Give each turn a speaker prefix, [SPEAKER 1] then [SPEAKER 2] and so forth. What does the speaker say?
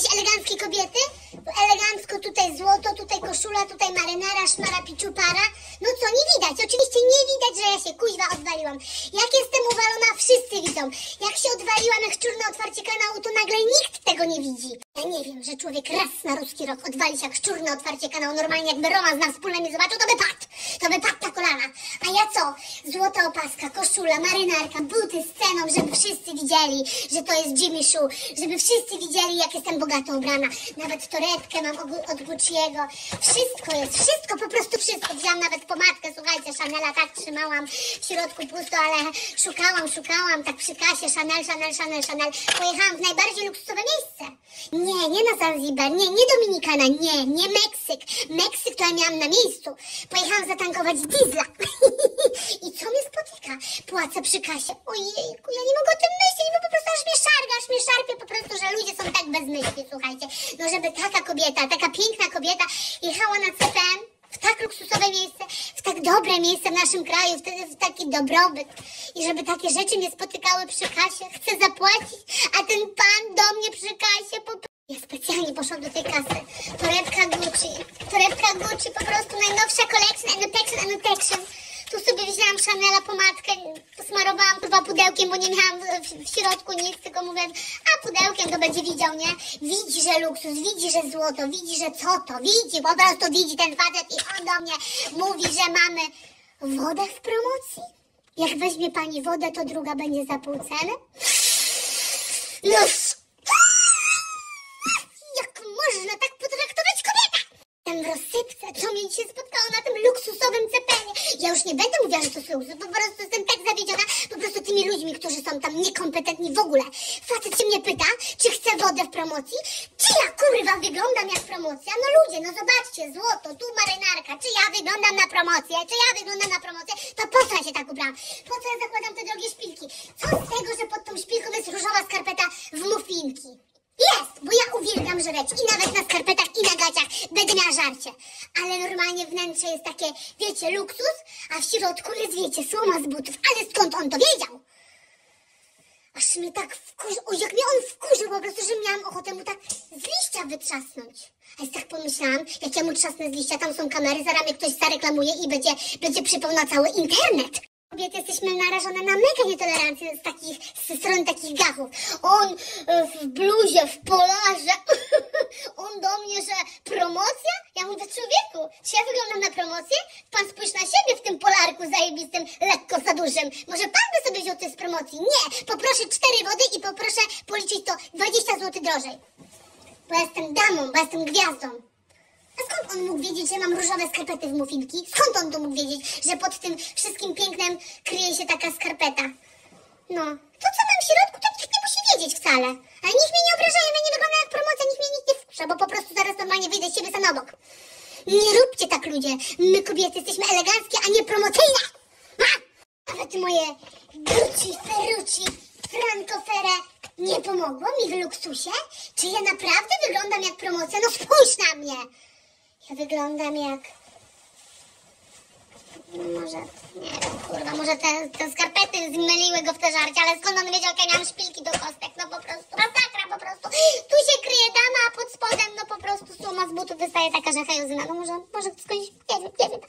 [SPEAKER 1] jakieś eleganckie kobiety? Elegancko, tutaj złoto, tutaj koszula, tutaj marynara, szmara, piciupara. No co, nie widać, oczywiście nie widać, że ja się kuźwa odwaliłam. Jak jestem uwalona, wszyscy widzą. Jak się odwaliłam, jak szczur na otwarcie kanału, to nagle nikt tego nie widzi. Ja nie wiem, że człowiek raz na ruski rok odwali się jak szczur na otwarcie kanału. Normalnie jakby Roman na wspólne mnie zobaczył, to by padł. To by padł na kolana. A ja co? Złota opaska, koszula, marynarka, buty z ceną, żeby wszyscy widzieli, że to jest Jimmy Choo. Żeby wszyscy widzieli, jak jestem bogato ubrana. Nawet torebkę mam od Gucci'ego. Wszystko jest, wszystko, po prostu wszystko. Wziąłam nawet pomadkę, słuchajcie, Chanela, tak trzymałam w środku pusto, ale szukałam, tak przy kasie, Chanel. Pojechałam w najbardziej luksusowe miejsce. Nie na Zanzibar, nie Dominikana, nie Meksyk. Meksyk to ja miałam na miejscu. Pojechałam zatankować diesla. I co mnie spotyka? Płacę przy kasie. Ojejku, ja nie mogę o tym myśleć, bo po prostu aż mnie szarpie po prostu, że ludzie są tak bezmyślni, słuchajcie. No żeby taka kobieta, taka piękna kobieta jechała na CPM w tak luksusowe miejsce, w tak dobre miejsce w naszym kraju, w taki dobrobyt. I żeby takie rzeczy mnie spotykały przy kasie, chcę zapłacić, a ten pan do mnie przy kasie po prostu... Ja specjalnie poszłam do tej kasy. Torebka Gucci, po prostu najnowsza collection and protection. Tu sobie wzięłam Chanela pomadkę, posmarowałam chyba pudełkiem, bo nie miałam w środku nic, tylko mówię, a pudełkiem to będzie widział, nie? Widzi, że luksus, widzi, że złoto, widzi, że co to, widzi, po prostu widzi ten facet i on do mnie mówi, że mamy wodę w promocji. Jak weźmie pani wodę, to druga będzie za pół ceny. No, jak można tak potraktować kobietę? Tam w rozsypce, co mnie dzisiaj spotkało na tym luksusowym cepenie. Ja już nie będę mówiła, że to jest luksus, po prostu jestem tak zawiedziona po prostu tymi ludźmi, którzy są tam niekompetentni w ogóle. Facet się mnie pyta, czy chcę wodę w promocji, czy ja kurwa wyglądam jak promocja? No ludzie, no zobaczcie, złoto, tu marynarka, czy ja wyglądam na promocję, to po co ja się tak ubrałam? Po co ja zakładam te drogie szpilki? Co z tego, że pod tą szpilką jest różowa skarpeta w muffinki? Jest, bo ja uwielbiam żreć i nawet na skarpetach i na gaciach będę miała żarcie. Ale normalnie wnętrze jest takie, wiecie, luksus, a w środku jest, wiecie, słoma z butów. Ale skąd on to wiedział? Aż mnie tak wkurzył, jak mnie on wkurzył po prostu, że miałam ochotę mu tak z liścia wytrzasnąć. A jest tak pomyślałam, jak ja mu trzasnę z liścia, tam są kamery, zaraz mnie ktoś zareklamuje i będzie przypał na cały internet. Kobiety jesteśmy narażone na mega nietolerancję z strony takich gachów. On w bluzie, w polarze, on do mnie, że promocja? Ja mówię, człowieku, czy ja wyglądam na promocję? Pan spójrz na siebie w tym polarku zajebistym, lekko za dużym. Może pan by sobie wziął to z promocji? Nie, poproszę 4 wody i poproszę policzyć to 20 zł drożej. Bo jestem damą, bo jestem gwiazdą. A skąd on mógł wiedzieć, że mam różowe skarpety w muffinki? Skąd on to mógł wiedzieć, że pod tym wszystkim pięknem kryje się taka skarpeta? No, to co mam w środku, to nikt nie musi wiedzieć wcale. Ale nikt mnie nie obraża, ja nie wygląda jak promocja, nikt mnie nikt nie wkurza, bo po prostu zaraz normalnie wyjdę z siebie sam obok. Nie róbcie tak, ludzie. My kobiety jesteśmy eleganckie, a nie promocyjne. Nawet moje Gucci, Ferrucci, Franco Ferre nie pomogło mi w luksusie? Czy ja naprawdę wyglądam jak promocja? No spójrz na mnie. Ja wyglądam jak... Może, nie wiem, kurwa, może te skarpety zmyliły go w te żarcie, ale skąd on wiedział, jak ja miałam szpilki do kostek? No po prostu, masakra po prostu. Tu się kryje dama, a pod spodem, no po prostu suma z butów wystaje taka, że hejuzyna. No może skądś, nie wiem,